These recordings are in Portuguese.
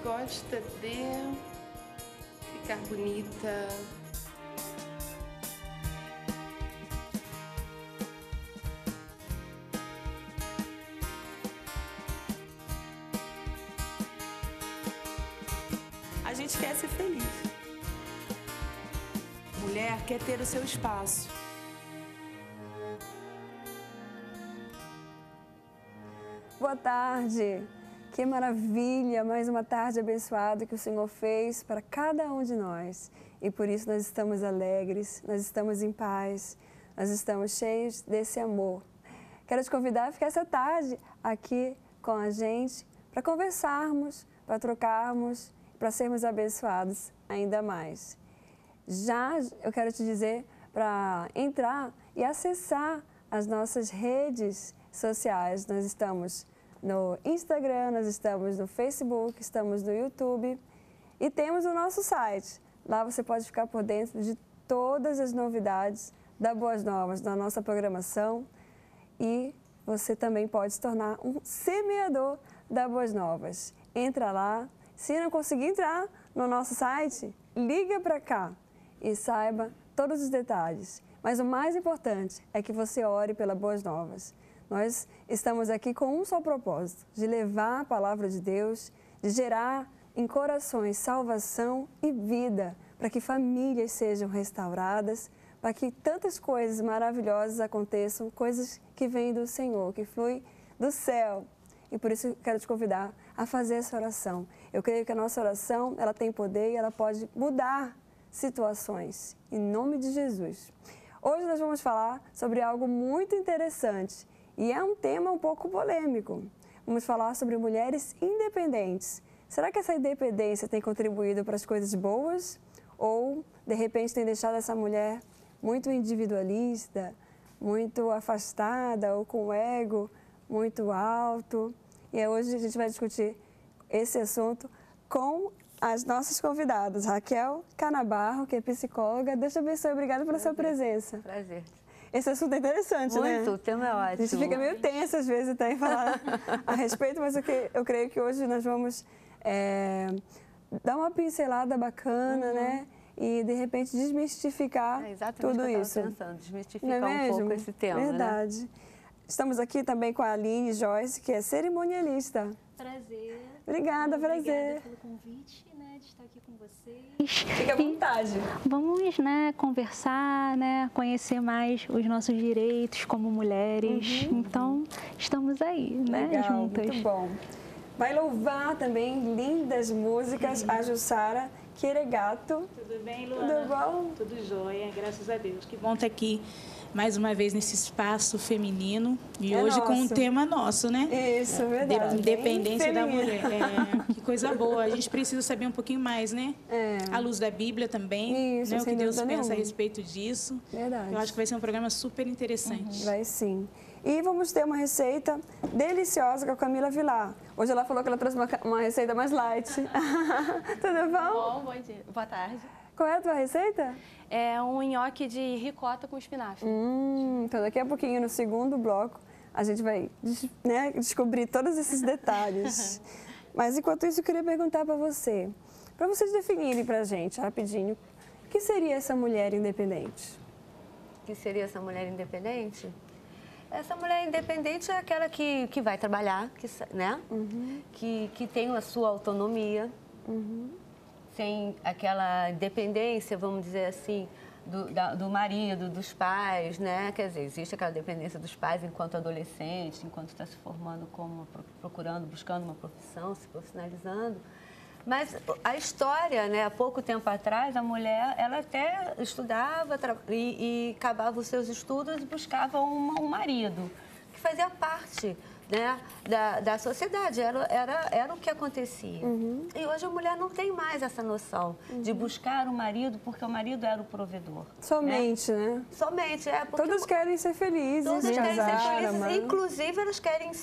gosta de ficar bonita. A gente quer ser feliz. Mulher quer ter o seu espaço. Boa tarde. Que maravilha, mais uma tarde abençoada que o Senhor fez para cada um de nós. E por isso nós estamos alegres, nós estamos em paz, nós estamos cheios desse amor. Quero te convidar a ficar essa tarde aqui com a gente para conversarmos, para trocarmos, para sermos abençoados ainda mais. Já eu quero te dizer para entrar e acessar as nossas redes sociais. Nós estamos no Instagram, nós estamos no Facebook, estamos no YouTube e temos o nosso site. Lá você pode ficar por dentro de todas as novidades da Boas Novas, da nossa programação, e você também pode se tornar um semeador da Boas Novas. Entra lá, se não conseguir entrar no nosso site, liga para cá e saiba todos os detalhes. Mas o mais importante é que você ore pela Boas Novas. Nós estamos aqui com um só propósito, de levar a palavra de Deus, de gerar em corações salvação e vida, para que famílias sejam restauradas, para que tantas coisas maravilhosas aconteçam, coisas que vêm do Senhor, que fluem do céu. E por isso eu quero te convidar a fazer essa oração. Eu creio que a nossa oração, ela tem poder e ela pode mudar situações, em nome de Jesus. Hoje nós vamos falar sobre algo muito interessante. E é um tema um pouco polêmico. Vamos falar sobre mulheres independentes. Será que essa independência tem contribuído para as coisas boas? Ou, de repente, tem deixado essa mulher muito individualista, muito afastada ou com o ego muito alto? E hoje a gente vai discutir esse assunto com as nossas convidadas. Raquel Canabarro, que é psicóloga. Deus te abençoe. Obrigada pela sua presença. Prazer. Esse assunto é interessante, né? Muito, o tema é ótimo. A gente fica meio tenso às vezes até em falar a respeito, mas eu creio que hoje nós vamos dar uma pincelada bacana, né? E, de repente, desmistificar tudo isso. Eu estava pensando, desmistificar um pouco esse tema, verdade. Né? Estamos aqui também com a Aline Joyce, que é cerimonialista. Prazer. Obrigada, prazer. Obrigada pelo convite, né, de estar aqui com vocês. Fica à vontade. Vamos, né, conversar, né, conhecer mais os nossos direitos como mulheres. Então, estamos aí, né, Legal, juntas. muito bom. Vai louvar também lindas músicas a Jussara Queregato. Tudo bem, Luana? Tudo bom? Tudo jóia, graças a Deus. Que bom estar aqui mais uma vez nesse espaço feminino e hoje nosso. com um tema nosso, né? Isso, verdade. Independência da mulher. Que coisa boa. A gente precisa saber um pouquinho mais, né? À luz da Bíblia também. Isso, né? O que Deus pensa nenhuma. a respeito disso. Verdade. Eu acho que vai ser um programa super interessante. Vai sim. E vamos ter uma receita deliciosa com a Camila Vilar. Hoje ela falou que ela trouxe uma receita mais light. Tudo bom? Bom dia. Boa tarde. Qual é a tua receita? É um nhoque de ricota com espinafre. Então daqui a pouquinho, no segundo bloco, a gente vai, né, descobrir todos esses detalhes. Mas enquanto isso, eu queria perguntar para vocês definirem para a gente, rapidinho, o que seria essa mulher independente? O que seria essa mulher independente? Essa mulher independente é aquela que vai trabalhar, né? Que tem a sua autonomia, sem aquela dependência, vamos dizer assim, do marido, dos pais, né? Quer dizer, existe aquela dependência dos pais enquanto adolescente, enquanto está se formando, buscando uma profissão, se profissionalizando. Mas a história, né? Há pouco tempo atrás, a mulher, ela até estudava e acabava os seus estudos e buscava um marido, que fazia parte, né, da sociedade, era o que acontecia. E hoje a mulher não tem mais essa noção de buscar um marido porque o marido era o provedor. Somente, né? Somente, porque todas querem ser felizes, todas querem ser felizes, amar. inclusive elas querem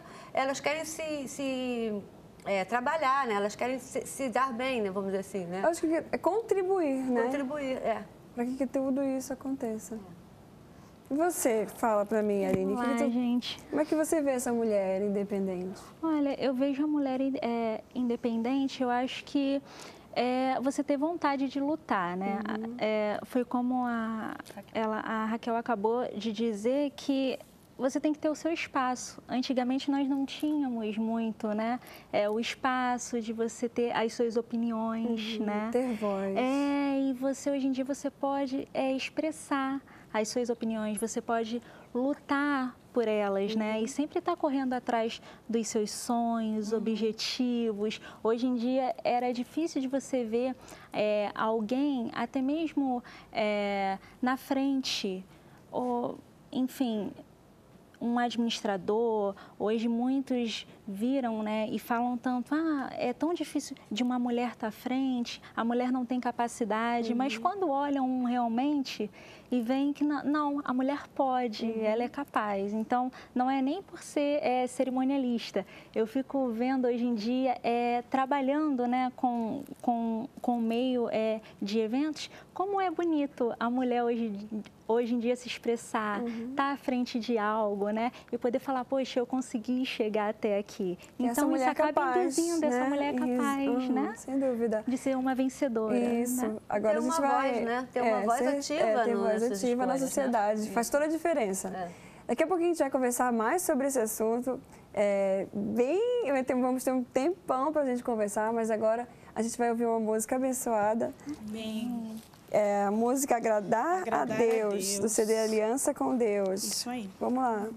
trabalhar, né? Elas querem se dar bem, né? Vamos dizer assim, né? Eu acho que é contribuir, né? Contribuir, Para que tudo isso aconteça. Você fala pra mim, Aline, Vamos lá, gente. como é que você vê essa mulher independente? Olha, eu vejo a mulher independente, eu acho que você ter vontade de lutar, né? Foi como a Raquel acabou de dizer, que você tem que ter o seu espaço. Antigamente nós não tínhamos muito, né? O espaço de você ter as suas opiniões, né? Ter voz. E você hoje em dia você pode expressar as suas opiniões, você pode lutar por elas, né? E sempre estar correndo atrás dos seus sonhos, objetivos. Hoje em dia era difícil de você ver alguém, até mesmo na frente, ou, enfim, um administrador. Hoje muitos viram, né, e falam tanto, é tão difícil de uma mulher estar à frente, a mulher não tem capacidade, mas quando olham realmente e veem que não, a mulher pode, ela é capaz. Então, não é nem por ser cerimonialista. Eu fico vendo hoje em dia, trabalhando, né, com o meio de eventos, como é bonito a mulher hoje em dia se expressar, estar à frente de algo, né, e poder falar, poxa, eu consegui chegar até aqui. Então, isso acaba induzindo essa mulher capaz, né? Sem dúvida. De ser uma vencedora. Isso. Né? Agora ter uma voz, né? Ter uma voz ativa ter voz ativa na sociedade. Né? Faz toda a diferença. Daqui a pouquinho a gente vai conversar mais sobre esse assunto. Vamos ter um tempão para a gente conversar, mas agora a gente vai ouvir uma música abençoada. Amém. A música Agradar a Deus, do CD Aliança com Deus. Isso aí. Vamos lá.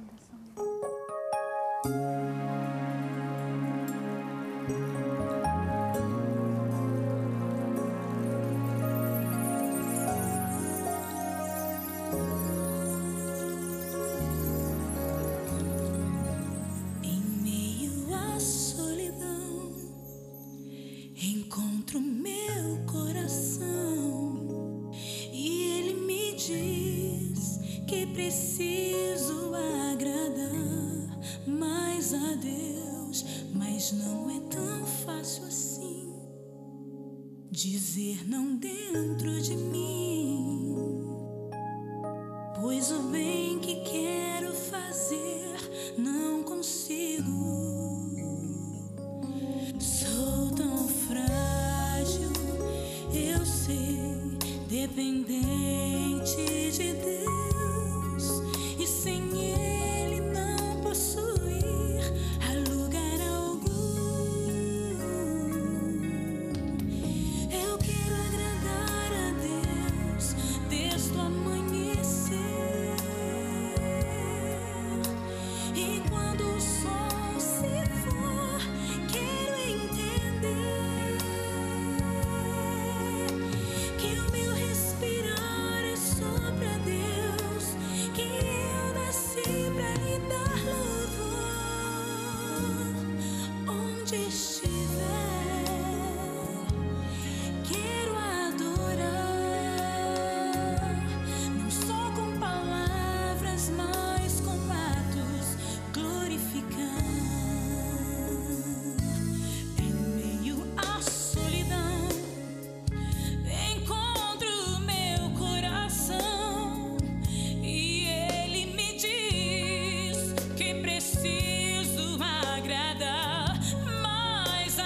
Encontro meu coração e ele me diz que preciso agradar mais a Deus, mas não é tão fácil assim dizer não dentro de mim, pois o bem que quero fazer não consigo. Sou tão frágil, eu sei, dependente de Deus, e sem Ele não posso ir a lugar algum. Eu quero agradar a Deus desde o amanhecer, e quando o sol se for, quero entender que o meu respirar é só pra Deus, que eu nasci pra lhe dar louvor. Onde estiver, quero adorar, não só com palavras, mas com atos, glorificar. Em meio à solidão, encontro meu coração e ele me diz que preciso agradar mais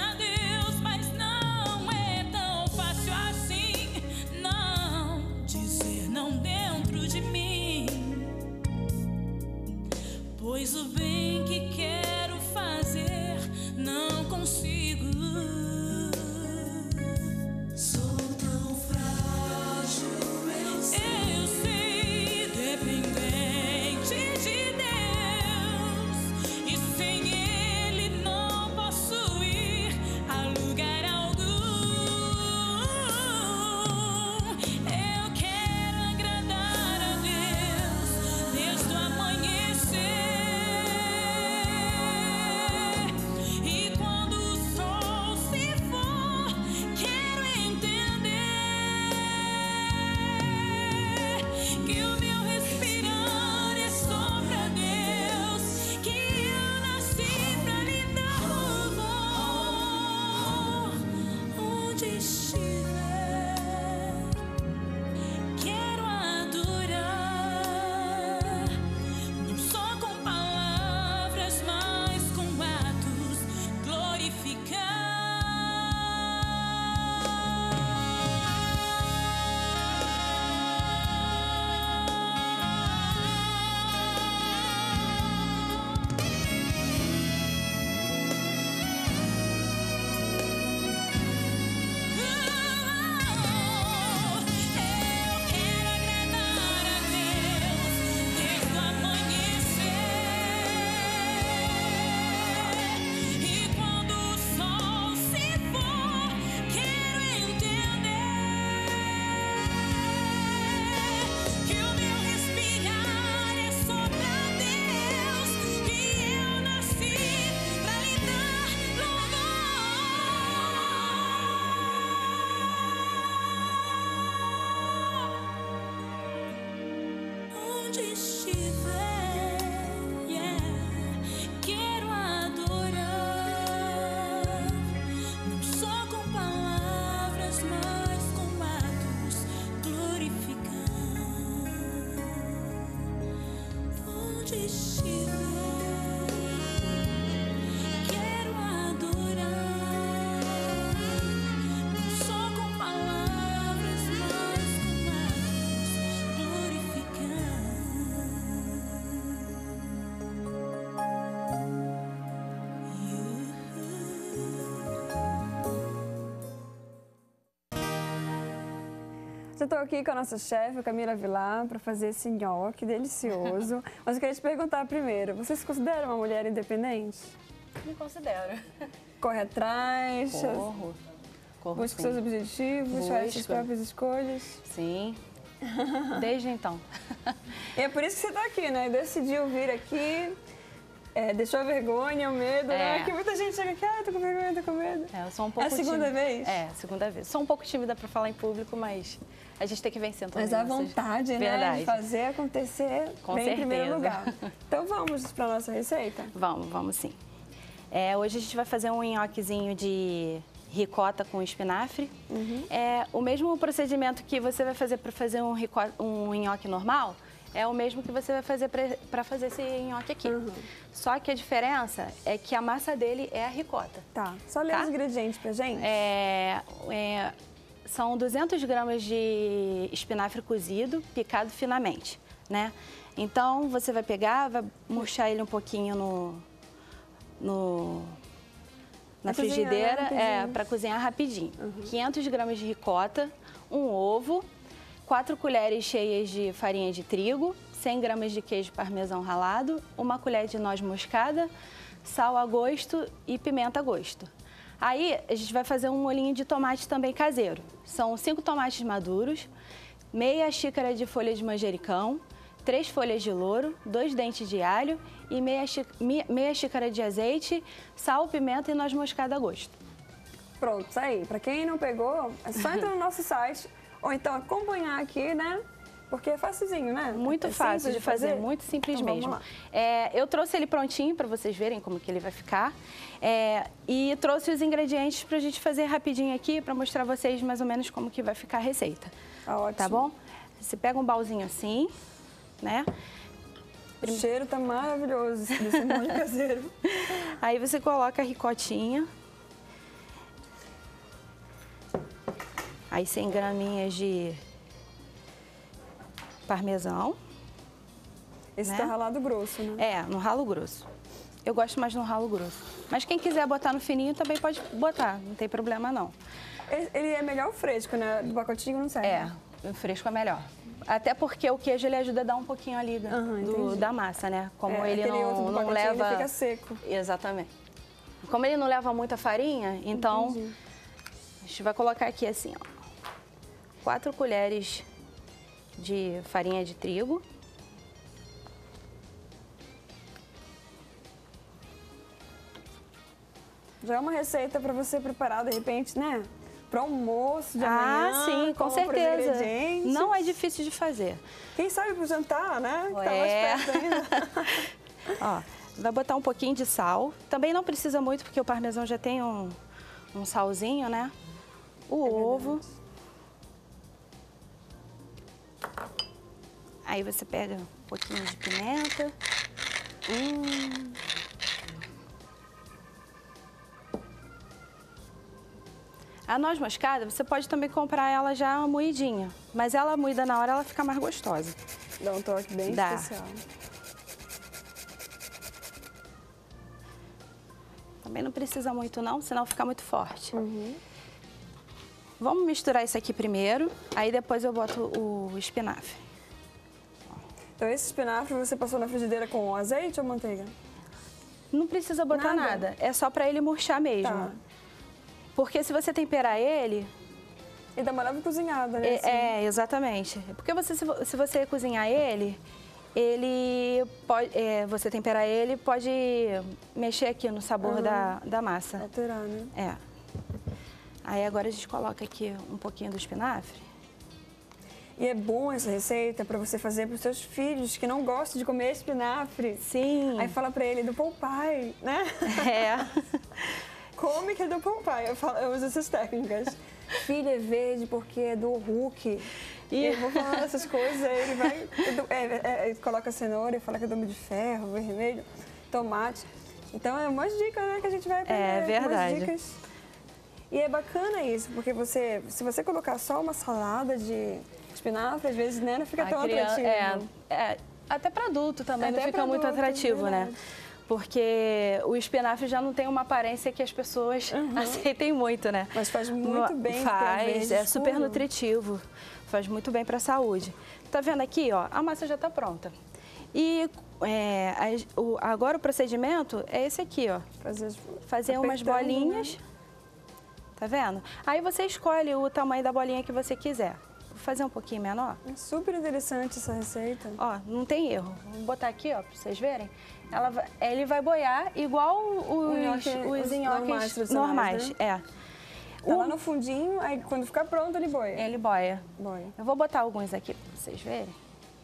onde estiver, quero adorar, não só com palavras, mas com atos, glorificar. Onde estiver, quero adorar, não só com palavras, mas com atos, glorificar. Já estou aqui com a nossa chefe, a Camila Vilar, para fazer esse nhoque delicioso. Mas eu queria te perguntar primeiro, você se considera uma mulher independente? Me considero. Corre atrás, Corro busca sim. seus objetivos, faz suas Busco. próprias escolhas. Sim. Desde então. E é por isso que você está aqui, né? Decidiu vir aqui, deixou a vergonha, o medo, né? Que muita gente chega aqui, tô com vergonha, tô com medo. Eu sou um pouco É a segunda tímida. vez? É, segunda vez. Sou um pouco tímida para falar em público, mas a gente tem que vencer também. Mas a nossas- vontade, né? Verdade. De fazer acontecer Com bem em primeiro certeza. lugar. Então vamos para a nossa receita? Vamos sim. Hoje a gente vai fazer um nhoquezinho de ricota com espinafre. É o mesmo procedimento que você vai fazer para fazer um nhoque normal, é o mesmo que você vai fazer para fazer esse nhoque aqui. Só que a diferença é que a massa dele é a ricota. Tá. Só ler os ingredientes pra gente? São 200 gramas de espinafre cozido, picado finamente, né? Então, você vai pegar, vai murchar ele um pouquinho na frigideira, para cozinhar rapidinho. 500 gramas de ricota, um ovo, 4 colheres cheias de farinha de trigo, 100 gramas de queijo parmesão ralado, 1 colher de noz moscada, sal a gosto e pimenta a gosto. Aí, a gente vai fazer um molhinho de tomate também caseiro. São 5 tomates maduros, meia xícara de folha de manjericão, 3 folhas de louro, 2 dentes de alho e meia xícara de azeite, sal, pimenta e noz moscada a gosto. Pronto, isso aí. Pra quem não pegou, é só entrar no nosso site ou então acompanhar aqui, né? Porque é facilzinho, né? Muito É fácil simples de fazer, muito simples Então, vamos mesmo. lá. Eu trouxe ele prontinho para vocês verem como que ele vai ficar. E trouxe os ingredientes para a gente fazer rapidinho aqui, para mostrar a vocês mais ou menos como que vai ficar a receita. Ótimo. Tá bom? Você pega um balzinho assim, né? O cheiro tá maravilhoso desse molho caseiro. Aí você coloca a ricotinha. Aí 100 graminhas de parmesão. Esse né? tá ralado grosso, né? No ralo grosso. Eu gosto mais no ralo grosso. Mas quem quiser botar no fininho também pode botar, não tem problema não. Ele é melhor o fresco, né? Do pacotinho não serve. O fresco é melhor. Até porque o queijo ele ajuda a dar um pouquinho ali da massa, né? Como ele aquele outro do não pacotinho, leva... ele fica seco. Exatamente. Como ele não leva muita farinha, então a gente vai colocar aqui assim, ó, 4 colheres de farinha de trigo. Já é uma receita para você preparar, de repente, né? Para almoço de amanhã. Sim, com compra os certeza. ingredientes. Não é difícil de fazer. Quem sabe pro jantar, né? Que tá mais perto ainda. Ó, vai botar um pouquinho de sal. Também não precisa muito, porque o parmesão já tem um salzinho, né? O ovo. Aí você pega um pouquinho de pimenta. A noz moscada, você pode também comprar ela já moidinha. Mas ela moída na hora, ela fica mais gostosa. Dá um toque bem Dá. especial. Também não precisa muito não, senão fica muito forte. Vamos misturar isso aqui primeiro, aí depois eu boto o espinafre. Então esse espinafre você passou na frigideira com azeite ou manteiga? Não precisa botar nada, é só para ele murchar mesmo. Tá. Porque se você temperar ele... E dá uma leve cozinhada, né? assim? Exatamente. Porque se você cozinhar ele pode, você temperar ele, pode mexer aqui no sabor da massa. Alterar, né? Aí agora a gente coloca aqui um pouquinho do espinafre. E é bom essa receita para você fazer para os seus filhos que não gostam de comer espinafre. Sim. Aí fala para ele do Popeye, né? É. Come que é do Popeye. Eu uso essas técnicas. Filho é verde porque é do Hulk. E eu vou falando essas coisas, aí ele vai, coloca cenoura e fala que é do Homem de Ferro, vermelho, tomate. Então é umas dicas, né, que a gente vai aprender. É verdade. Umas dicas. E é bacana isso, porque se você colocar só uma salada de espinafre, às vezes, né, não fica tão atrativo. Até para adulto também Até não fica pra muito adulto, atrativo, né? verdade. Porque o espinafre já não tem uma aparência que as pessoas aceitem muito, né? Mas faz muito bem. Faz, é super nutritivo. Faz muito bem para a saúde. Tá vendo aqui, ó? A massa já tá pronta. E agora o procedimento é esse aqui, ó. Fazer umas bolinhas. Né? Tá vendo? Aí você escolhe o tamanho da bolinha que você quiser. Vou fazer um pouquinho menor. É super interessante essa receita. Ó, não tem erro. Vou botar aqui, ó, para vocês verem. Ele vai boiar igual os nhoques normais. Né? Tá lá no fundinho, aí quando ficar pronto ele boia. Ele boia. Eu vou botar alguns aqui para vocês verem.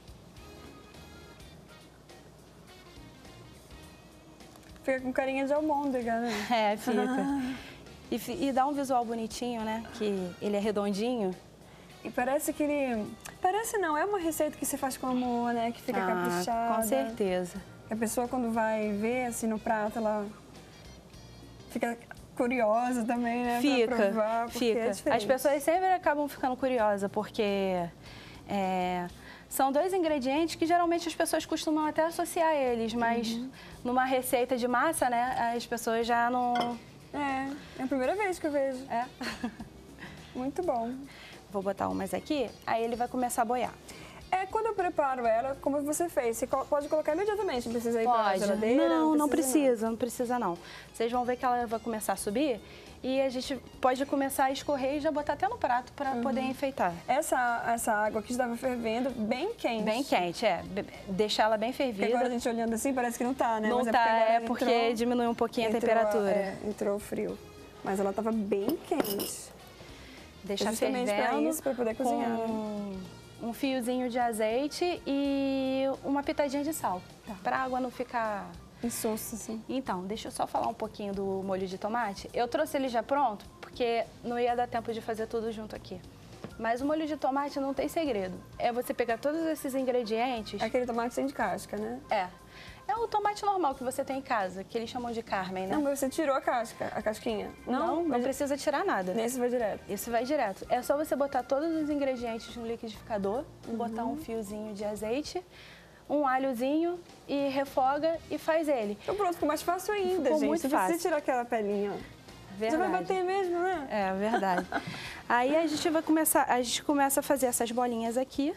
Fica com carinha de almôndega, né? É, fica. E dá um visual bonitinho, né? Que ele é redondinho. E parece que ele... Parece não, é uma receita que você faz com amor, né? Que fica caprichada. Com certeza. A pessoa quando vai ver assim no prato, ela fica curiosa também, né? Fica, pra provar, porque fica. É diferente. As pessoas sempre acabam ficando curiosas, porque são dois ingredientes que geralmente as pessoas costumam até associar eles, mas numa receita de massa, né, as pessoas já não... É a primeira vez que eu vejo. Muito bom. Vou botar umas aqui, aí ele vai começar a boiar. Quando eu preparo ela, como você fez, você pode colocar imediatamente, não precisa ir para a geladeira? Não precisa não. Vocês vão ver que ela vai começar a subir e a gente pode começar a escorrer e já botar até no prato para poder enfeitar. Essa água que estava fervendo, bem quente. Bem quente, deixar ela bem fervida. Porque agora a gente olhando assim parece que não tá, né? Não mas tá, porque diminui um pouquinho a temperatura. Entrou frio. Mas ela estava bem quente. Deixar justamente fervendo para poder cozinhar. Um fiozinho de azeite e uma pitadinha de sal, para a água não ficar insossa, assim. Então, deixa eu só falar um pouquinho do molho de tomate. Eu trouxe ele já pronto, porque não ia dar tempo de fazer tudo junto aqui. Mas o molho de tomate não tem segredo. É você pegar todos esses ingredientes... Aquele tomate sem de casca, né? É o tomate normal que você tem em casa, que eles chamam de Carmen, né? Não, mas você tirou a casquinha. Não precisa tirar nada. Nesse vai direto? Esse vai direto. É só você botar todos os ingredientes no liquidificador, botar um fiozinho de azeite, um alhozinho e refoga e faz ele. Então pronto, ficou mais fácil ainda, ficou gente. muito você fácil. Precisa tirar aquela pelinha, ó. Verdade. Você vai bater mesmo, né? É, verdade. Aí a gente começa a fazer essas bolinhas aqui,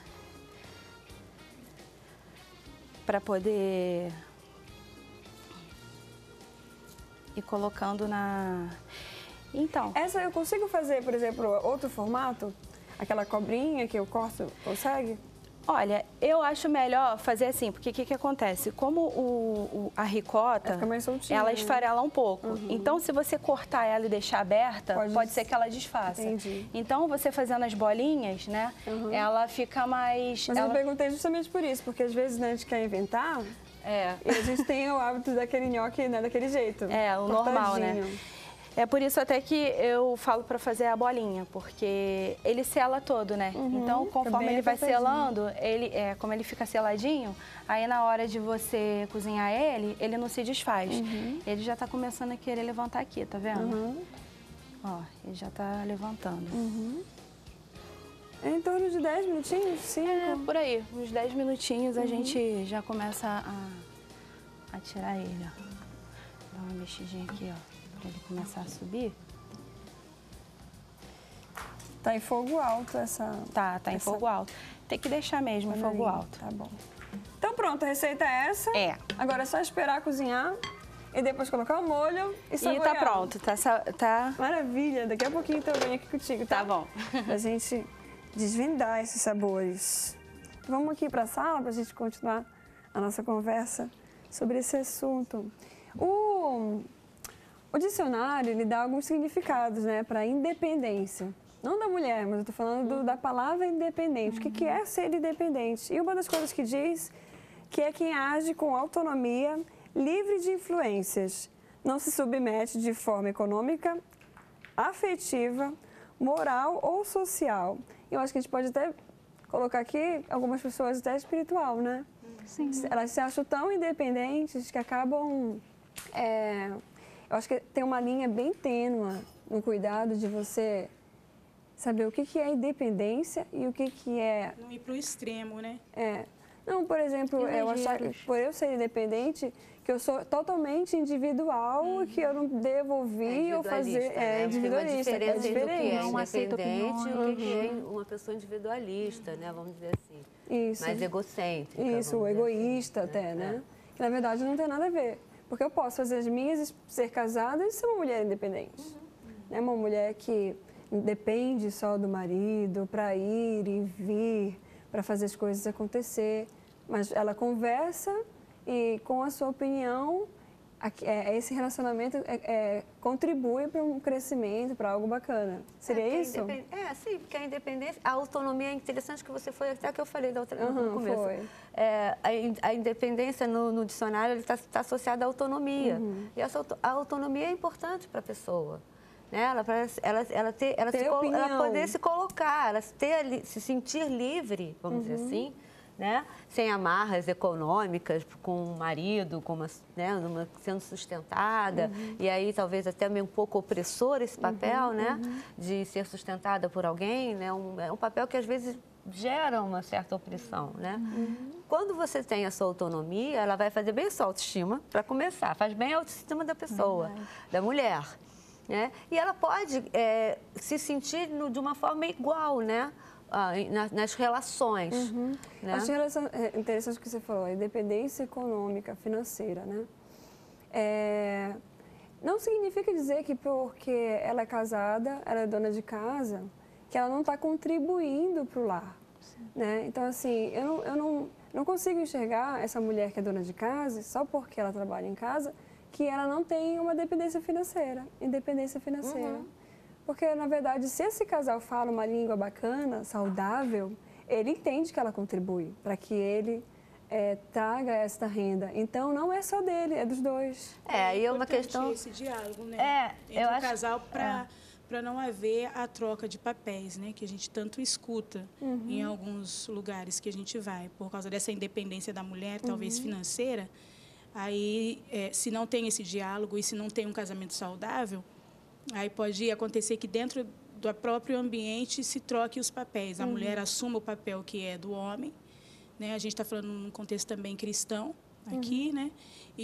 para poder ir colocando na... Então... Essa eu consigo fazer, por exemplo, outro formato? Aquela cobrinha que eu corto, consegue? Olha, eu acho melhor fazer assim, porque o que acontece? Como a ricota, ela esfarela um pouco. Então, se você cortar ela e deixar aberta, pode ser que ela desfaça. Entendi. Então, você fazendo as bolinhas, né, ela fica mais... Mas eu perguntei justamente por isso, porque às vezes, né, a gente quer inventar e a gente tem o hábito daquele nhoque, né, daquele jeito. O normal, né? É por isso até que eu falo para fazer a bolinha, porque ele sela todo, né? Então, conforme ele vai selando, como ele fica seladinho, aí na hora de você cozinhar ele não se desfaz. Ele já tá começando a querer levantar aqui, tá vendo? Ó, ele já tá levantando. É em torno de 10 minutinhos? 5? Por aí. Uns 10 minutinhos a gente já começa a tirar ele, ó. Dá uma mexidinha aqui, ó. Pra ele começar a subir. Tá em fogo alto essa... Tá em fogo alto. Tem que deixar mesmo em fogo alto. Tá bom. Então pronto, a receita é essa. Agora é só esperar cozinhar e depois colocar o molho e saborear. E tá pronto, tá... Maravilha, daqui a pouquinho então eu venho aqui contigo, tá? Tá bom. Pra gente desvendar esses sabores. Vamos aqui pra sala pra gente continuar a nossa conversa sobre esse assunto. O dicionário, ele dá alguns significados, né, para independência. não da mulher, mas eu estou falando da palavra independente. O que é ser independente? E uma das coisas que diz que é quem age com autonomia, livre de influências, não se submete de forma econômica, afetiva, moral ou social. Eu acho que a gente pode até colocar aqui algumas pessoas até espiritual, né? Sim. Elas se acham tão independentes que acabam... eu acho que tem uma linha bem tênue no cuidado de você saber o que é independência e o que é... Não ir para o extremo, né? Não, por exemplo, eu achar, por eu ser independente, que eu sou totalmente individual, que eu não devo ouvir ou fazer... Individualista, Tem uma diferença é diferente. do Não que é aceita independente e o opiniões. que é uma pessoa individualista, né? Vamos dizer assim. Isso. Mais egocêntrica. Isso, vamos dizer egoísta assim, até, né? Que na verdade não tem nada a ver. Porque eu posso fazer as minhas, ser casada e ser uma mulher independente. Né? Uma mulher que depende só do marido para ir e vir, para fazer as coisas acontecer. Mas ela conversa e com a sua opinião, esse relacionamento contribui para um crescimento, para algo bacana. Seria isso? Sim, porque a independência, a autonomia é interessante, que você foi até que eu falei no começo. Foi. A independência no dicionário está associada à autonomia. E a autonomia é importante para a pessoa. Né? Ela poder se colocar, ela se sentir livre, vamos dizer assim. Né? Sem amarras econômicas, com o marido, sendo sustentada, e aí talvez até meio um pouco opressor esse papel, né? De ser sustentada por alguém, né? É um papel que às vezes gera uma certa opressão, né? Quando você tem a sua autonomia, ela vai fazer bem a sua autoestima, para começar, faz bem a autoestima da pessoa, da mulher, né? E ela pode se sentir de uma forma igual, né? Nas relações. Né? Acho interessante o que você falou, a independência econômica, financeira, né? Não significa dizer que porque ela é casada, ela é dona de casa, que ela não está contribuindo para o lar. Né? Então, assim, eu não consigo enxergar essa mulher que é dona de casa, só porque ela trabalha em casa, que ela não tem uma independência financeira. Porque, na verdade, se esse casal fala uma língua bacana, saudável, ele entende que ela contribui para que ele traga esta renda. Então, não é só dele, é dos dois. É uma questão... esse diálogo, né? Entre o casal para não haver a troca de papéis, né? Que a gente tanto escuta em alguns lugares que a gente vai. Por causa dessa independência da mulher, talvez financeira, aí, se não tem esse diálogo e se não tem um casamento saudável, aí pode acontecer que dentro do próprio ambiente se troque os papéis. A mulher assuma o papel que é do homem, né? A gente está falando num contexto também cristão aqui, né?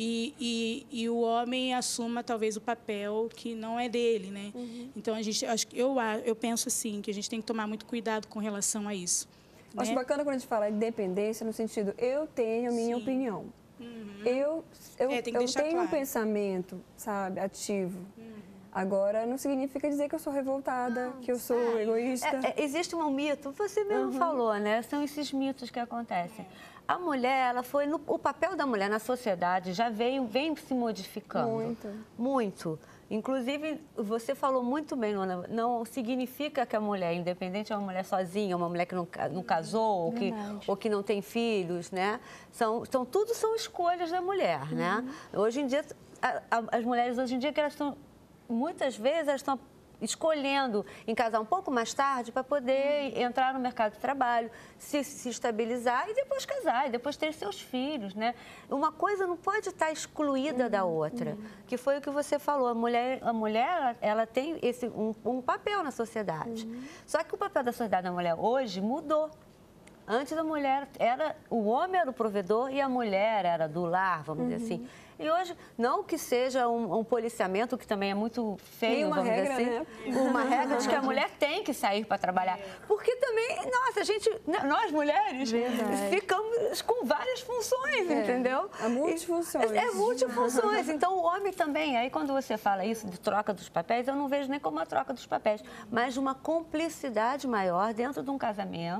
E o homem assuma talvez o papel que não é dele, né? Então eu penso assim que a gente tem que tomar muito cuidado com relação a isso. Acho bacana quando a gente fala independência no sentido eu tenho a minha opinião. Eu tenho um pensamento, sabe, ativo. Agora, não significa dizer que eu sou revoltada, que eu sou egoísta. Existe um mito, você mesmo falou, né? São esses mitos que acontecem. A mulher, o papel da mulher na sociedade já vem se modificando. Muito. Inclusive, você falou muito bem, Nona, não significa que a mulher independente é uma mulher sozinha, uma mulher que não casou, ou que não tem filhos, né? Tudo são escolhas da mulher, né? Hoje em dia, as mulheres hoje em dia, que elas estão... Muitas vezes elas estão escolhendo em casar um pouco mais tarde para poder entrar no mercado de trabalho, se estabilizar e depois casar, e depois ter seus filhos, né? Uma coisa não pode estar excluída da outra, que foi o que você falou. A mulher ela tem um papel na sociedade. Só que o papel da sociedade da mulher hoje mudou. Antes a mulher o homem era o provedor e a mulher era do lar, vamos dizer assim. E hoje, não que seja um policiamento, que também é muito feio, vamos dizer assim. Né? Uma regra de que a mulher tem que sair para trabalhar. Porque também, nós mulheres, ficamos com várias funções, entendeu? É multifunções. É multifunções. Então, o homem também, aí quando você fala isso de troca dos papéis, eu não vejo nem como uma troca dos papéis, mas uma cumplicidade maior dentro de um casamento,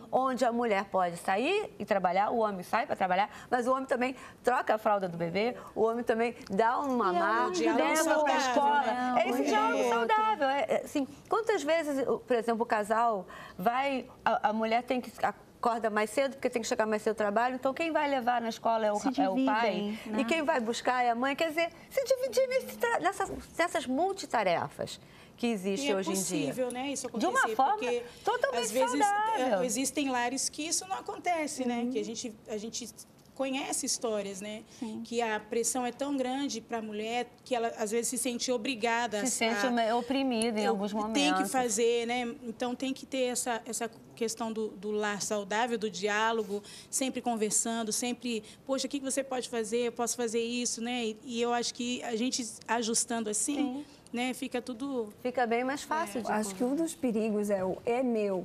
onde a mulher pode sair e trabalhar, o homem sai para trabalhar, mas o homem também troca a fralda do bebê, o homem também dá um mamar, leva para a escola. É esse diálogo saudável. Assim, quantas vezes, por exemplo, o casal vai, a mulher tem que... acorda mais cedo, porque tem que chegar mais cedo ao trabalho. Então, quem vai levar na escola é o pai. Né? E quem vai buscar é a mãe. Quer dizer, se dividir nessas multitarefas que existem hoje em dia. É possível, né, isso acontecer. De uma forma totalmente às vezes, saudável. Existem lares que isso não acontece, né? Que a gente conhece histórias, né? Sim. Que a pressão é tão grande para a mulher que ela, às vezes, se sente obrigada. Se sente oprimida em alguns momentos. Tem que fazer, né? Então, tem que ter essa questão do lar saudável, do diálogo, sempre conversando, sempre, poxa, o que você pode fazer? Eu posso fazer isso, né? E eu acho que a gente ajustando assim, né? Fica tudo... Fica bem mais fácil. Acho que um dos perigos é o é meu,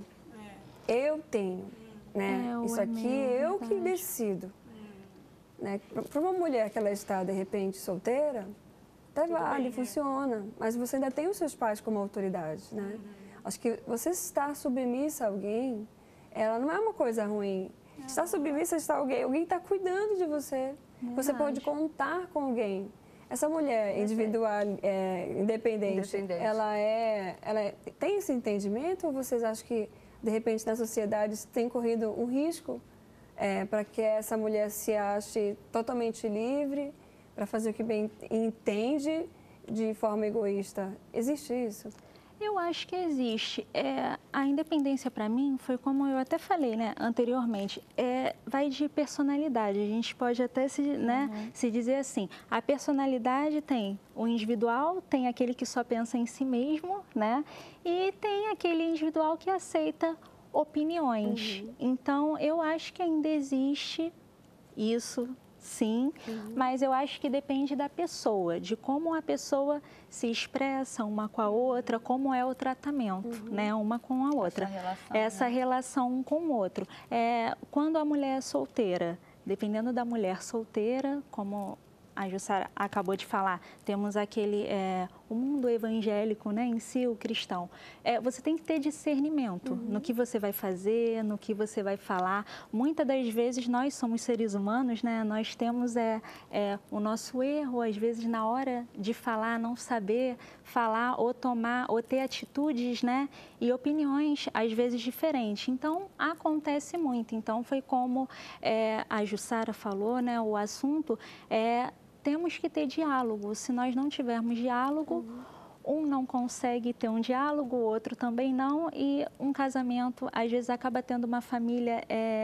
eu tenho, né? Isso aqui eu que decido. Né? Para uma mulher que ela está, de repente, solteira, até vale, funciona, mas você ainda tem os seus pais como autoridade, né? Acho que você estar submissa a alguém, ela não é uma coisa ruim. Estar submissa a alguém está cuidando de você. Você pode contar com alguém. Essa mulher individual, independente, ela tem esse entendimento ou vocês acham que, de repente, na sociedade tem corrido um risco para que essa mulher se ache totalmente livre para fazer o que bem entende de forma egoísta? Existe isso? Eu acho que existe. A independência, para mim, foi como eu até falei, né, anteriormente, vai de personalidade. A gente pode até se dizer assim, a personalidade tem o individual, tem aquele que só pensa em si mesmo, né, e tem aquele individual que aceita opiniões. Então, eu acho que ainda existe isso, sim, mas eu acho que depende da pessoa, de como a pessoa se expressa uma com a outra, como é o tratamento, né, uma com a outra. Essa relação um com o outro. Quando a mulher é solteira, dependendo da mulher solteira, como a Jussara acabou de falar, temos aquele, o mundo evangélico, né, em si, o cristão. Você tem que ter discernimento no que você vai fazer, no que você vai falar. Muitas das vezes nós somos seres humanos, né, nós temos o nosso erro, às vezes na hora de falar, não saber falar ou tomar, ou ter atitudes, né, e opiniões às vezes diferentes. Então, acontece muito. Então, foi como a Jussara falou, né, o assunto temos que ter diálogo. Se nós não tivermos diálogo, um não consegue ter um diálogo, o outro também não, e um casamento, às vezes, acaba tendo uma família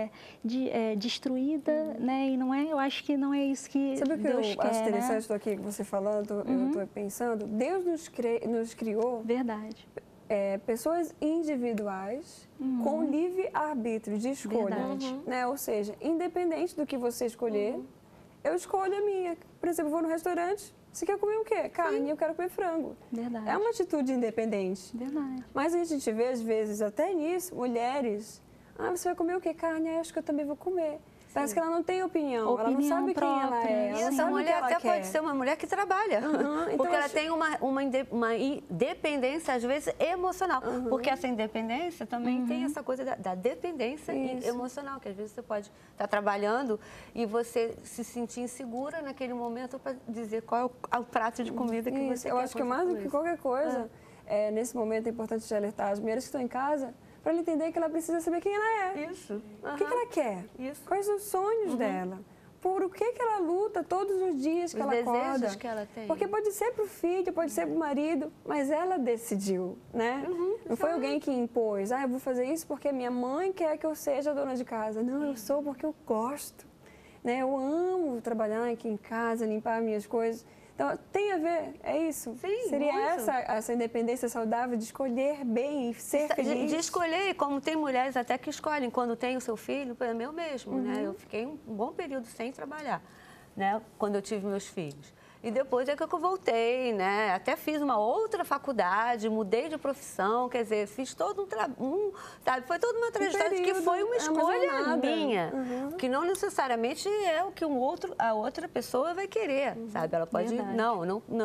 destruída, né? E não eu acho que não é isso que Sabe Deus quer, Sabe o que eu acho interessante do que você falando, eu estou pensando? Deus nos criou... Verdade. Pessoas individuais com livre-arbítrio de escolha. Né? Ou seja, independente do que você escolher, eu escolho a minha. Por exemplo, eu vou no restaurante, você quer comer o quê? Carne, eu quero comer frango. Verdade. É uma atitude independente. Verdade. Mas a gente vê, às vezes, até nisso, mulheres, você vai comer o quê? Carne, acho que eu também vou comer. Parece que ela não tem opinião, ela não sabe quem ela é. E essa mulher até pode ser uma mulher que trabalha, então porque ela tem uma independência, às vezes, emocional. Porque essa independência também tem essa coisa da dependência emocional, que às vezes você pode estar trabalhando e você se sentir insegura naquele momento para dizer qual é o prato de comida que você quer. Eu acho que mais do que qualquer coisa, nesse momento é importante te alertar as mulheres que estão em casa, para ela entender que ela precisa saber quem ela é. Isso. O que ela quer? Isso. Quais são os sonhos dela? Por o que ela luta todos os dias que ela acorda? Os desejos que ela tem. Porque pode ser para o filho, pode ser para o marido, mas ela decidiu, né? Não foi alguém que impôs. Eu vou fazer isso porque minha mãe quer que eu seja dona de casa. Não, eu sou porque eu gosto. Né? Eu amo trabalhar aqui em casa, limpar minhas coisas. Então, tem a ver, é isso? Sim, seria essa independência saudável de escolher bem e ser feliz? De escolher, como tem mulheres até que escolhem. Quando tem o seu filho, é meu mesmo, né? Eu fiquei um bom período sem trabalhar, né? Quando eu tive meus filhos. E depois é que eu voltei, né? Até fiz uma outra faculdade, mudei de profissão, quer dizer, fiz todo sabe? Foi toda uma trajetória que foi uma escolha minha, que não necessariamente é o que a outra pessoa vai querer, sabe? Ela pode, não,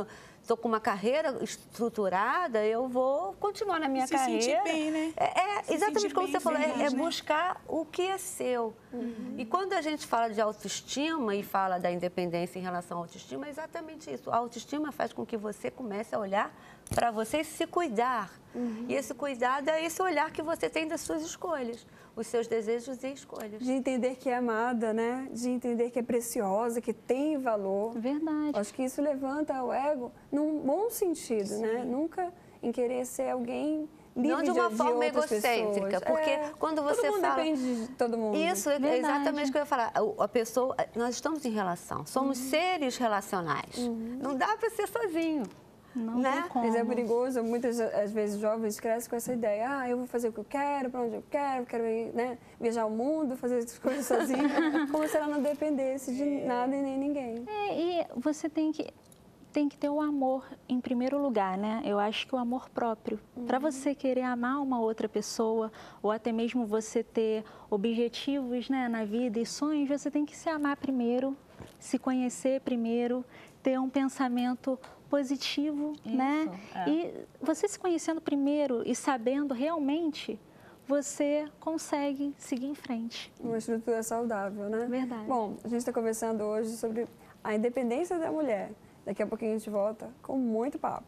estou com uma carreira estruturada, eu vou continuar na minha carreira. Se sentir bem, né? Exatamente como você falou, é buscar o que é seu. E quando a gente fala de autoestima e fala da independência em relação à autoestima, é exatamente isso. A autoestima faz com que você comece a olhar para você e se cuidar. E esse cuidado é esse olhar que você tem das suas escolhas, os seus desejos e escolhas. De entender que é amada, né? De entender que é preciosa, que tem valor. Verdade. Acho que isso levanta o ego num bom sentido, né? Nunca em querer ser alguém livre não de uma forma egocêntrica, porque quando você todo mundo fala... depende de todo mundo. Isso é exatamente o que eu ia falar. A pessoa, nós estamos em relação, somos seres relacionais. Não dá para ser sozinho. Não né? tem como. Mas é perigoso, muitas às vezes jovens crescem com essa ideia, eu vou fazer o que eu quero, para onde eu quero ir, né? Viajar o mundo, fazer as coisas sozinho, como se ela não dependesse de nada e nem ninguém. E você tem que ter o amor em primeiro lugar, né? Eu acho que o amor próprio. Para você querer amar uma outra pessoa, ou até mesmo você ter objetivos, né, na vida e sonhos, você tem que se amar primeiro, se conhecer primeiro, ter um pensamento positivo, né? E você se conhecendo primeiro e sabendo realmente, você consegue seguir em frente. Uma estrutura saudável, né? Verdade. Bom, a gente está conversando hoje sobre a independência da mulher. Daqui a pouquinho a gente volta com muito papo.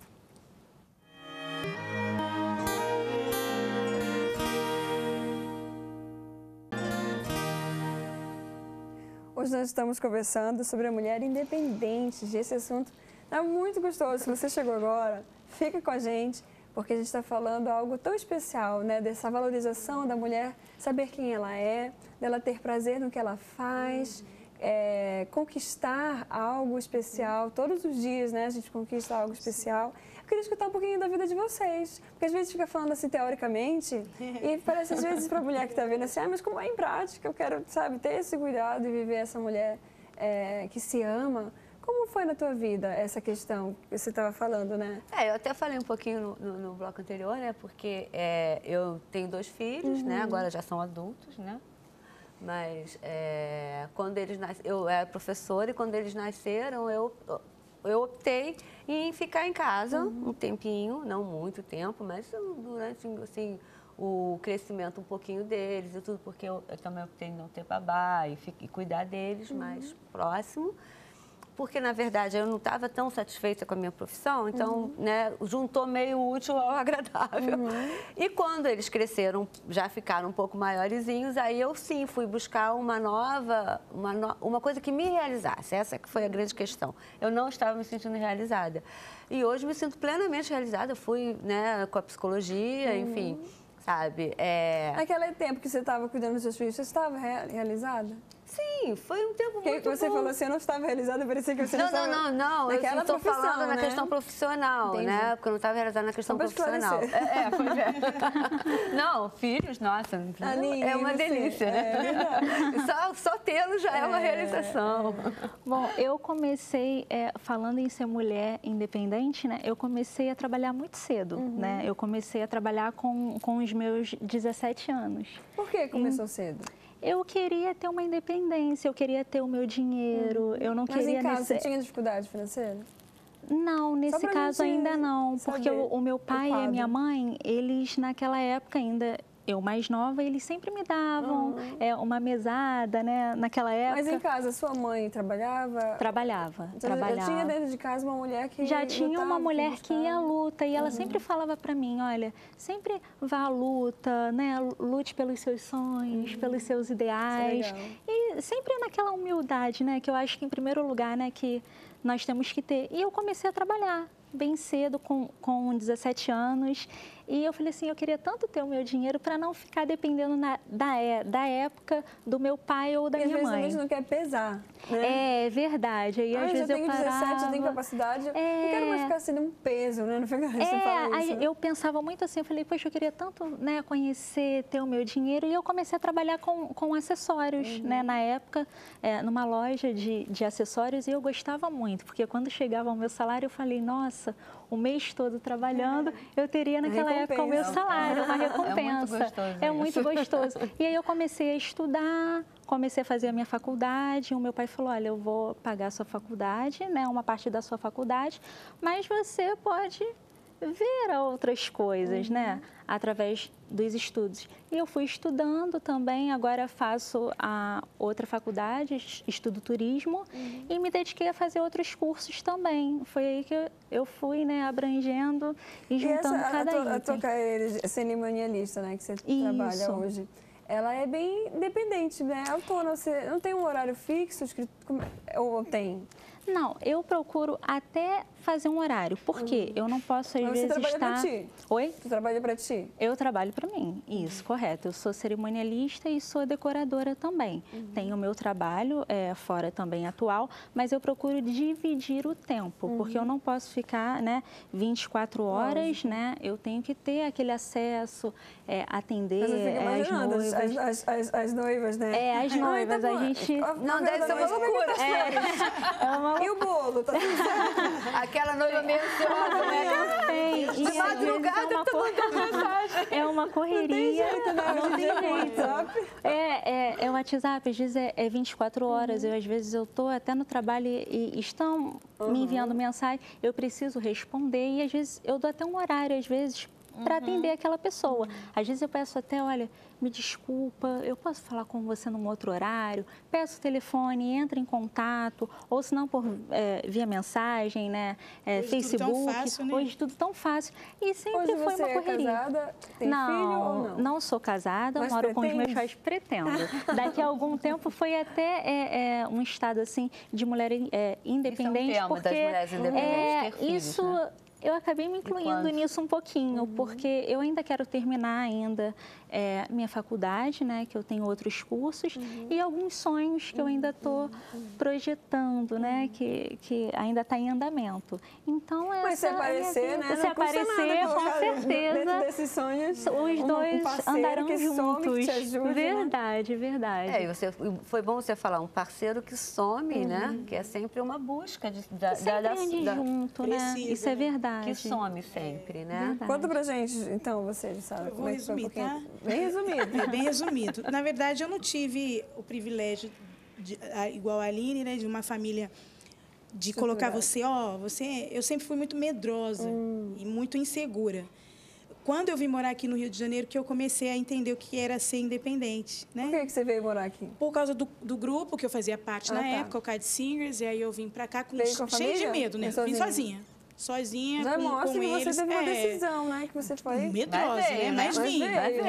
Hoje nós estamos conversando sobre a mulher independente. Esse assunto é muito gostoso. Se você chegou agora, fica com a gente, porque a gente está falando algo tão especial, né? Dessa valorização da mulher, saber quem ela é, dela ter prazer no que ela faz, conquistar algo especial. Todos os dias, né? A gente conquista algo especial. Eu queria escutar um pouquinho da vida de vocês, porque às vezes fica falando assim teoricamente e parece às vezes para a mulher que está vendo assim, mas como é em prática? Eu quero, sabe, ter esse cuidado e viver essa mulher que se ama. Como foi na tua vida essa questão que você estava falando, né? Eu até falei um pouquinho no bloco anterior, né? Porque eu tenho 2 filhos, né? Agora já são adultos, né? Mas quando eles eu era professora e quando eles nasceram, eu optei em ficar em casa um tempinho, não muito tempo, mas durante assim, o crescimento um pouquinho deles e tudo, porque eu também optei em não ter babá e cuidar deles mais próximo. Porque, na verdade, eu não estava tão satisfeita com a minha profissão, então, né, juntou meio útil ao agradável. E quando eles cresceram, já ficaram um pouco maiorzinhos, aí eu sim fui buscar uma coisa que me realizasse. Essa que foi a grande questão. Eu não estava me sentindo realizada. E hoje me sinto plenamente realizada. Eu fui, né, com a psicologia, enfim, sabe? Naquele tempo que você estava cuidando dos seus filhos, você estava realizada? Sim, foi um tempo muito bom. Você falou assim, eu não estava realizada, parecia que você não estava... Não, eu estou falando na questão profissional, né? Porque eu não estava realizada na questão profissional. Pois é. Não, filhos, nossa, é uma delícia, né? Só tê-los já é uma realização. Bom, eu comecei, falando em ser mulher independente, né? Eu comecei a trabalhar muito cedo, né? Eu comecei a trabalhar com os meus 17 anos. Por que começou cedo? Eu queria ter uma independência, eu queria ter o meu dinheiro, eu não queria... Mas em casa você tinha dificuldade financeira? Não, nesse caso ainda não, porque o meu pai e a minha mãe, eles naquela época ainda... Eu mais nova, eles sempre me davam uma mesada, né, naquela época. Mas em casa, sua mãe trabalhava? Trabalhava. Já tinha dentro de casa uma mulher que já tinha uma mulher que ia à luta e ela sempre falava para mim, olha, sempre vá à luta, né, lute pelos seus sonhos, pelos seus ideais. E sempre naquela humildade, né, que eu acho que em primeiro lugar, né, que nós temos que ter. E eu comecei a trabalhar bem cedo, com 17 anos. E eu falei assim, eu queria tanto ter o meu dinheiro para não ficar dependendo da época do meu pai ou da minha mãe. Às vezes a gente não quer pesar, né? É verdade. Aí, às vezes eu tenho 17, eu tenho capacidade, não quero mais ficar sendo um peso, né? Não fica aí eu pensava muito assim, eu falei, poxa, eu queria tanto, né, conhecer, ter o meu dinheiro. E eu comecei a trabalhar com acessórios, né? Na época, numa loja de acessórios, e eu gostava muito, porque quando chegava o meu salário, eu falei, nossa, o mês todo trabalhando, eu teria naquela com o meu salário, uma recompensa. É muito gostoso. E aí eu comecei a estudar, comecei a fazer a minha faculdade. O meu pai falou, olha, eu vou pagar a sua faculdade, né, uma parte da sua faculdade, mas você pode ver outras coisas, né, através dos estudos. E eu fui estudando também, agora faço a outra faculdade, estudo turismo, e me dediquei a fazer outros cursos também. Foi aí que eu fui, né, abrangendo e juntando cada item. A tua carreira cerimonialista, né, que você trabalha hoje, ela é bem independente, né, autônoma. Você não tem um horário fixo, ou tem? Não, eu procuro até fazer um horário, porque eu não posso, às vezes, estar... Você trabalha para ti? Oi? Você trabalha para ti? Eu trabalho para mim, isso, correto. Eu sou cerimonialista e sou decoradora também. Tenho o meu trabalho, fora também atual, mas eu procuro dividir o tempo, porque eu não posso ficar, né, 24 horas, né? Eu tenho que ter aquele acesso, atender as noivas. As noivas, né? As noivas, a gente... Não deve ser uma loucura. E o bolo? Tá tudo certo? Aquela noiva meio ansiosa, né? De madrugada, todo mundo mensagem. É uma correria. Não tem jeito. É o WhatsApp, às vezes é 24 horas. Às vezes eu estou até no trabalho e estão me enviando mensagem. Eu preciso responder e às vezes eu dou até um horário, às vezes, para atender aquela pessoa. Às vezes eu peço até, olha, me desculpa, eu posso falar com você num outro horário? Peço o telefone, entra em contato, ou se não via mensagem, né? Facebook. Tudo tão fácil, né? Hoje tudo tão fácil. E sempre foi uma correria. Você é casada? Tem filho ou não? Não sou casada, Mas moro com os meus pais, pretendo. Daqui a algum tempo foi até um estado assim de mulher independente. Isso é um tema porque das mulheres independentes ter filhos, isso, né? Eu acabei me incluindo nisso um pouquinho, porque eu ainda quero terminar ainda minha faculdade, né, que eu tenho outros cursos, e alguns sonhos que eu ainda estou projetando, né, que ainda está em andamento. Então, mas se aparecer, né? Se aparecer, com certeza. Dentro desses sonhos, os dois andarão juntos. Te ajude, verdade, né? verdade. Foi bom você falar, um parceiro que some, né? Que é sempre uma busca junto, né? Isso é verdade. Que some sempre, né? Verdade. Conta pra gente, então, você, Sara. Eu vou resumir, tá? Bem resumido. Bem resumido. Na verdade, eu não tive o privilégio, igual a Aline, né, de uma família de colocar você... Eu sempre fui muito medrosa e muito insegura. Quando eu vim morar aqui no Rio de Janeiro, que eu comecei a entender o que era ser independente, né? Por que você veio morar aqui? Por causa do grupo que eu fazia parte na época, o Cade Singers, e aí eu vim pra cá cheio de medo, né? Vim sozinha. Já mostra que eles. Você teve uma decisão, né? Que você foi... Medrosa, né? Mas vim.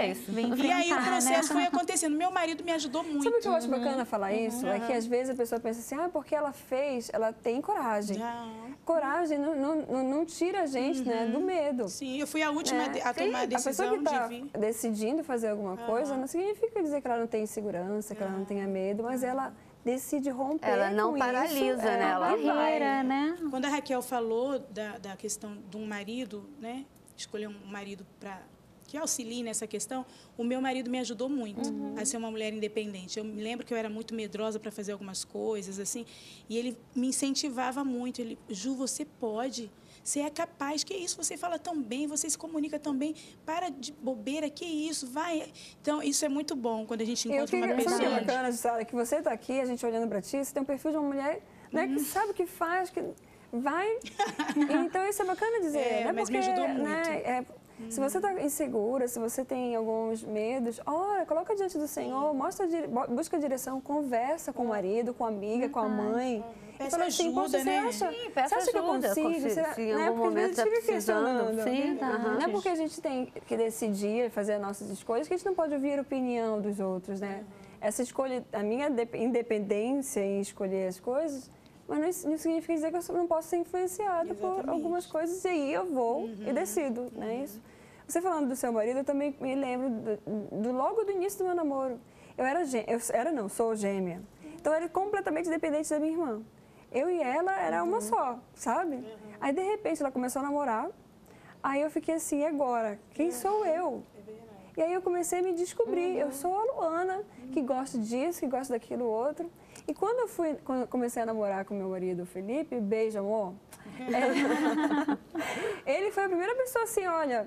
E aí o processo foi acontecendo. Meu marido me ajudou muito. Sabe o que eu acho bacana falar isso? É que às vezes a pessoa pensa assim, porque ela fez, ela tem coragem. Coragem não tira a gente, né, do medo. Sim, eu fui a última a tomar a decisão de vir. A pessoa que está decidindo fazer alguma coisa não significa dizer que ela não tem segurança, que ela não tenha medo, mas ela decide romper. Ela não paralisa, né? Ela vai, né? Quando a Raquel falou da questão de um marido, né? Escolher um marido que auxilie nessa questão, o meu marido me ajudou muito a ser uma mulher independente. Eu me lembro que eu era muito medrosa para fazer algumas coisas, assim, e ele me incentivava muito. Ele, Ju, você pode, você é capaz, que isso, você fala tão bem, você se comunica tão bem, para de bobeira, que isso, vai. Então, isso é muito bom quando a gente encontra uma pessoa. Sabe o que é bacana, Sara, que você está aqui, a gente olhando para ti, você tem um perfil de uma mulher, né, que sabe o que faz, que vai. Então, isso é bacana dizer. Né? Mas me ajudou muito. Né, se você está insegura, se você tem alguns medos, coloca diante do Senhor, busca a direção, conversa com o marido, com a amiga, com a mãe. Peça fala assim, ajuda, né? Você acha Sim, peça que eu ajuda. consigo? Se em algum momento está precisando. Sim, não é porque a gente tem que decidir, fazer as nossas escolhas, que a gente não pode ouvir a opinião dos outros, né? Essa escolha, a minha independência em escolher as coisas, mas não significa dizer que eu não posso ser influenciada por algumas coisas, e aí eu vou e decido, não é isso? Você falando do seu marido, eu também me lembro logo do início do meu namoro. Sou gêmea. Então, eu era completamente dependente da minha irmã. Eu e ela era uma só, sabe? Aí, de repente, ela começou a namorar. Aí eu fiquei assim, e agora? Quem sou eu? E aí eu comecei a me descobrir. Eu sou a Luana, que gosta disso, que gosta daquilo outro. E quando eu comecei a namorar com meu marido, o Felipe, beijo, amor. Ele foi a primeira pessoa assim, olha...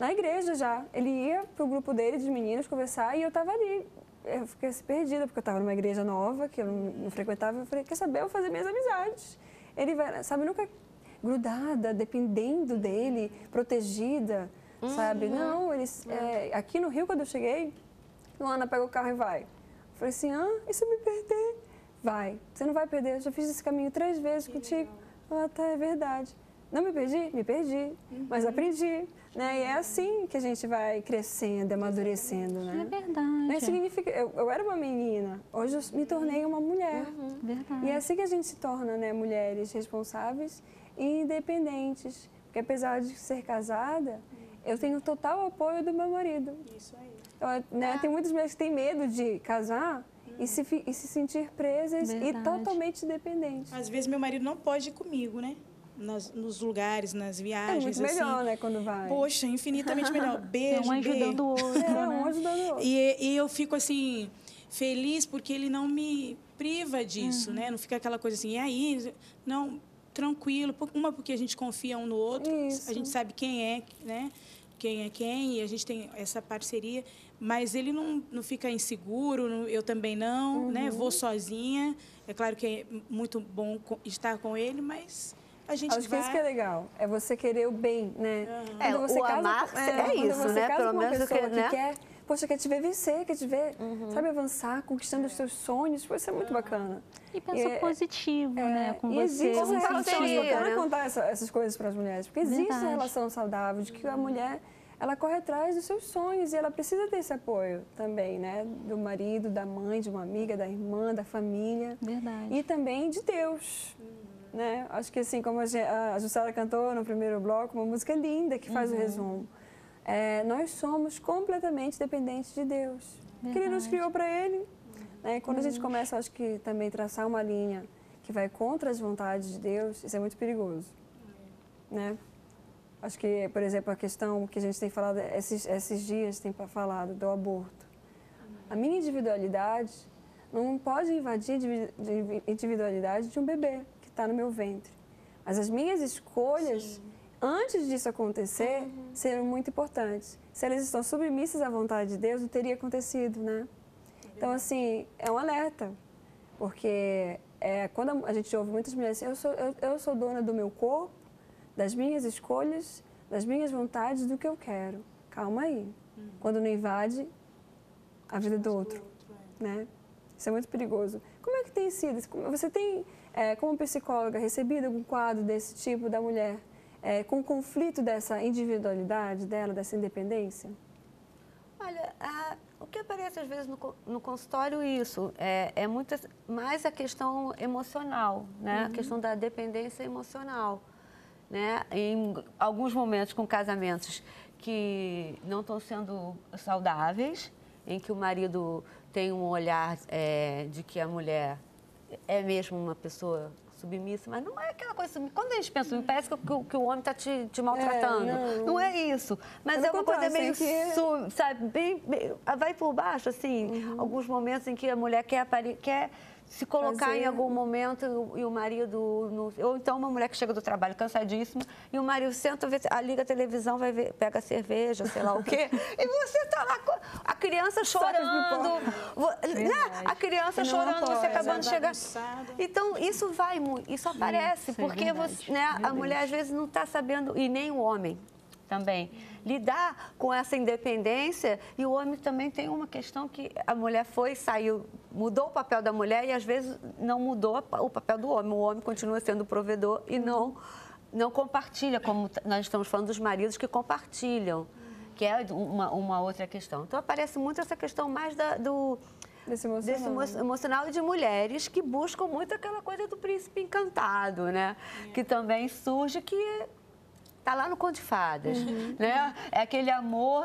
na igreja já. Ele ia pro grupo dele de meninos conversar e eu estava ali. Eu fiquei assim, perdida, porque eu estava numa igreja nova, que eu não frequentava. Eu falei, quer saber, eu vou fazer minhas amizades. Ele vai, sabe, nunca grudada, dependendo dele, protegida, sabe? Não, eles... aqui no Rio, quando eu cheguei, Luana, pega o carro e vai. Eu falei assim, e se eu me perder? Vai, você não vai perder, eu já fiz esse caminho 3 vezes contigo. Tá, é verdade. Não me perdi? Me perdi, mas aprendi. Né? E é assim que a gente vai crescendo, amadurecendo, né? É verdade. Não significa... eu era uma menina, hoje eu me tornei uma mulher. Verdade. E é assim que a gente se torna, né, mulheres responsáveis e independentes. Porque apesar de ser casada, eu tenho total apoio do meu marido. Isso aí. Então, né, tem muitas mulheres que têm medo de casar e se sentir presas e totalmente dependentes. Às vezes meu marido não pode ir comigo, né? Nos lugares, nas viagens. É muito melhor, assim. né, quando vai. Poxa, infinitamente melhor. Beijo, um ajudando o outro, né? Um ajudando o outro. E eu fico, assim, feliz porque ele não me priva disso, né? Não fica aquela coisa assim, e aí? Não, tranquilo. Uma, porque a gente confia um no outro. Isso. A gente sabe quem é, né? Quem é quem, e a gente tem essa parceria. Mas ele não fica inseguro, eu também não, né? Vou sozinha. É claro que é muito bom estar com ele, mas... Acho que isso que é legal, é você querer o bem, né? Quando você casa, isso, né? Pelo menos que quer, poxa, quer te ver vencer, quer te ver, sabe, avançar, conquistando os seus sonhos, isso é muito bacana. E pensa positivo, né, com e você. Existe essa relação, sentido, eu quero contar essas coisas para as mulheres, porque existe essa relação saudável de que a mulher, ela corre atrás dos seus sonhos e ela precisa desse apoio também, né? Do marido, da mãe, de uma amiga, da irmã, da família. Verdade. E também de Deus. Né? Acho que assim, como a Jussara cantou no primeiro bloco, uma música linda que faz o resumo. Nós somos completamente dependentes de Deus. Que Ele nos criou para Ele. Né? E quando a gente começa, acho que também traçar uma linha que vai contra as vontades de Deus, isso é muito perigoso. Né? Acho que, por exemplo, a questão que a gente tem falado, esses dias tem falado do aborto. A minha individualidade não pode invadir a individualidade de um bebê está no meu ventre. Mas as minhas escolhas, antes disso acontecer, serão muito importantes. Se elas estão submissas à vontade de Deus, não teria acontecido, né? Então, assim, é um alerta. Porque quando a gente ouve muitas mulheres assim, eu sou dona do meu corpo, das minhas escolhas, das minhas vontades, do que eu quero. Calma aí. Quando não invade a vida do outro, né? Isso é muito perigoso. Como é que tem sido? Você tem... como psicóloga, recebido algum quadro desse tipo da mulher, com conflito dessa individualidade dela, dessa independência? Olha, o que aparece às vezes no consultório, isso, é muito mais a questão emocional, né? A questão da dependência emocional. Né? Em alguns momentos com casamentos que não estão sendo saudáveis, em que o marido tem um olhar de que a mulher é mesmo uma pessoa submissa, mas não é aquela coisa submissa. Quando a gente pensa, parece que o homem está te maltratando. Não é isso. Mas é uma coisa meio, sabe, bem, vai por baixo, assim. Alguns momentos em que a mulher quer se colocar em algum momento e o marido... ou então uma mulher que chega do trabalho cansadíssima e o marido senta, liga a televisão, vai ver, pega a cerveja, sei lá o quê, e você está lá com a criança chorando, né? A criança chorando, você acabando de chegar. Então, isso isso aparece, porque a mulher às vezes não está sabendo, e nem o homem também, lidar com essa independência. E o homem também tem uma questão que a mulher saiu, mudou o papel da mulher e às vezes não mudou o papel do homem. O homem continua sendo provedor e não compartilha, como nós estamos falando dos maridos que compartilham, que é uma outra questão. Então aparece muito essa questão mais desse emocional e de mulheres que buscam muito aquela coisa do príncipe encantado, né? Que também surge, que está lá no Conto de Fadas, né? É aquele amor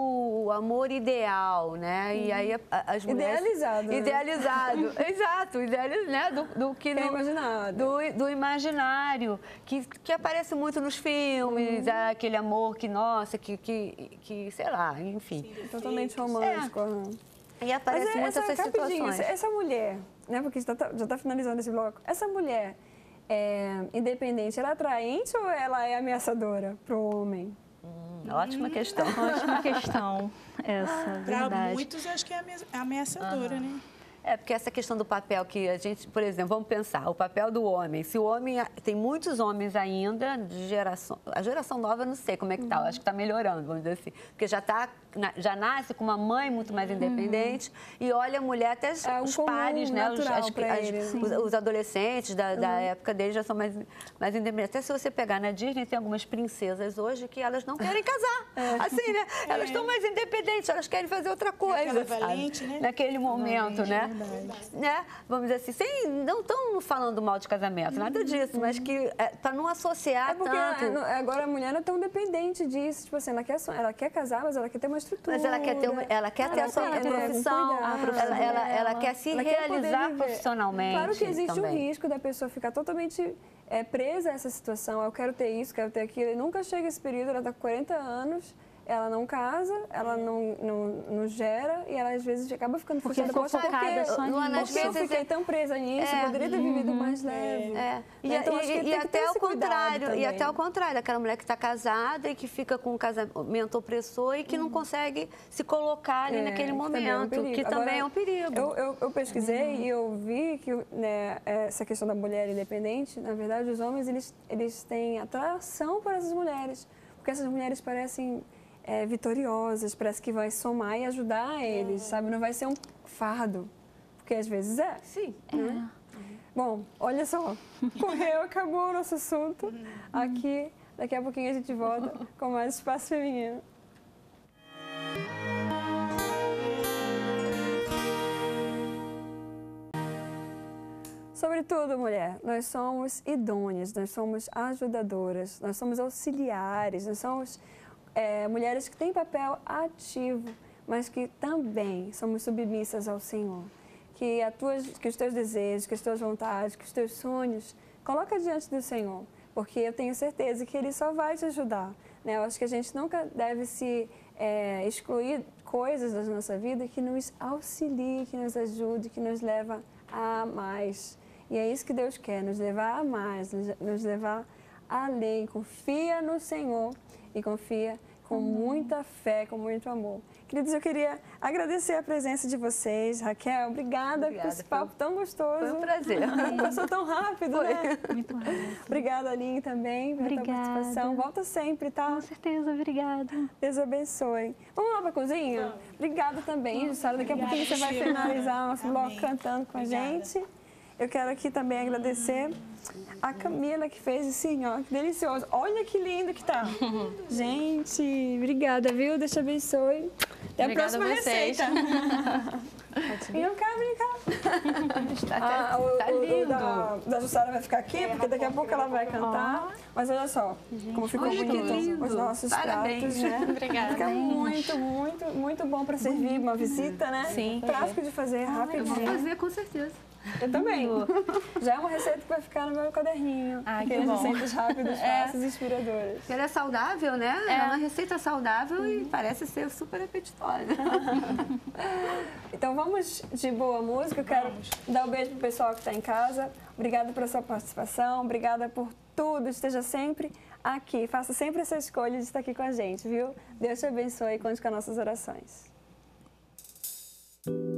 amor ideal, né? E aí as mulheres... Idealizado. Exato, né? Do que imaginado. Do imaginário, que aparece muito nos filmes, aquele amor que, nossa, que sei lá, enfim. Totalmente romântico. E aparece muito essas situações. Essa mulher, né? Porque já está finalizando esse bloco. Essa mulher... independente, ela é atraente ou ela é ameaçadora para o homem? Ótima questão. Ótima questão essa, Para verdade. muitos, acho que é ameaçadora, né? É, porque essa questão do papel que a gente, por exemplo, vamos pensar, o papel do homem. Se o homem, tem muitos homens ainda de geração, a geração nova eu não sei como é que tá, eu acho que está melhorando, vamos dizer assim, porque já nasce com uma mãe muito mais independente e olha a mulher, até os pares, né, os adolescentes da época deles já são mais independentes. Até se você pegar na Disney, tem algumas princesas hoje que elas não querem casar, assim, né? Elas estão mais independentes, elas querem fazer outra coisa, valente, né? Naquele momento, né? Vamos dizer assim, não estão falando mal de casamento, nada disso, mas que para não associar porque tanto. Agora a mulher não é tão dependente disso, tipo assim, ela quer casar, mas ela quer ter uma estrutura. Mas ela quer ter a sua profissão, ela quer se realizar profissionalmente. Claro que existe também. o risco da pessoa ficar totalmente presa a essa situação, eu quero ter isso, quero ter aquilo, e nunca chega esse período, ela está com 40 anos, ela não casa, ela não gera e ela às vezes acaba ficando frustrada porque eu fiquei tão presa nisso, eu poderia ter vivido mais leve. Então, e até o contrário, e até o contrário, aquela mulher que está casada e que fica com um casamento opressor e que não consegue se colocar ali naquele momento, que também é um perigo. Eu pesquisei e eu vi que essa questão da mulher independente, na verdade, os homens eles têm atração por essas mulheres, porque essas mulheres parecem vitoriosas, parece que vai somar e ajudar eles, sabe? Não vai ser um fardo, porque às vezes é. Sim. Né? Bom, olha só, correu, acabou o nosso assunto. Aqui, daqui a pouquinho a gente volta com mais Espaço Feminino. Sobretudo, mulher, nós somos idôneas, nós somos ajudadoras, nós somos auxiliares, nós somos mulheres que têm papel ativo, mas que também somos submissas ao Senhor. Que os teus desejos, que as tuas vontades, que os teus sonhos, coloca diante do Senhor, porque eu tenho certeza que Ele só vai te ajudar. Né? Eu acho que a gente nunca deve se excluir coisas da nossa vida que nos auxilie, que nos ajude, que nos leva a mais. E é isso que Deus quer, nos levar a mais, nos levar além. Confia no Senhor e confia com muita fé, com muito amor. Queridos, eu queria agradecer a presença de vocês. Raquel, obrigada por esse papo tão gostoso. Foi um prazer. Passou tão rápido, né? Muito rápido. Obrigada, Aline, também, pela tua participação. Volta sempre, tá? Com certeza, obrigada. Deus abençoe. Vamos lá para a cozinha? Obrigada também, Jussara. Daqui a pouquinho você vai finalizar o nosso bloco cantando com a gente. Eu quero aqui também agradecer a Camila, que fez assim, ó, que delicioso. Olha que lindo que tá. Gente, obrigada, viu? Deus te abençoe. Até a próxima receita. Vem cá. Tá lindo. Da Jussara vai ficar aqui, porque daqui a pouco ela vai cantar. Mas olha só, como ficou bonito os nossos pratos, né? Obrigada. Fica muito, muito, muito bom para servir uma visita, né? Sim. Prático de fazer rapidinho. Vou fazer, com certeza. Eu também. Já é uma receita que vai ficar no meu caderninho. Que bom. Receitas rápidas, fáceis e inspiradoras. Porque ela é saudável, né? É uma receita saudável e parece ser super apetitosa. Então vamos de boa música. Eu quero dar um beijo pro pessoal que está em casa. Obrigada pela sua participação. Obrigada por tudo. Esteja sempre aqui. Faça sempre essa escolha de estar aqui com a gente, viu? Deus te abençoe e conte com as nossas orações.